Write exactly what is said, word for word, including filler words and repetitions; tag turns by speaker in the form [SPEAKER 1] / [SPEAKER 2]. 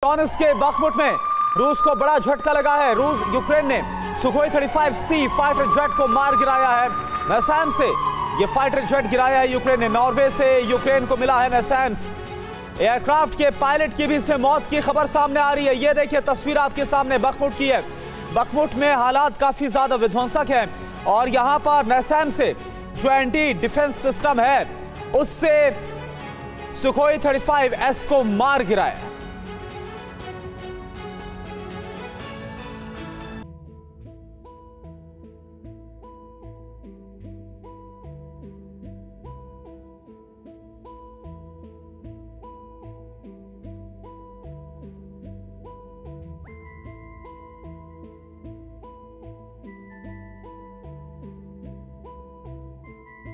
[SPEAKER 1] Donetsk के Bakhmut में रूस को बड़ा झटका लगा है। रूस यूक्रेन ने Sukhoi thirty five C fighter jet को मार गिराया है। नसैम्स से ये फाइटर जेट गिराया है यूक्रेन ने। नॉर्वे से यूक्रेन को मिला है नसैम्स। एयरक्राफ्ट के पायलट की भी इससे मौत की खबर सामने आ रही है। ये देखिए तस्वीर आपके सामने बखमुट की है। बखमुट में हालात काफी ज्यादा विध्वंसक हैं और यहां पर नसैम्स से जो एंटी डिफेंस सिस्टम है उससे सुखोई थर्टी फाइव एस को मार गिराया।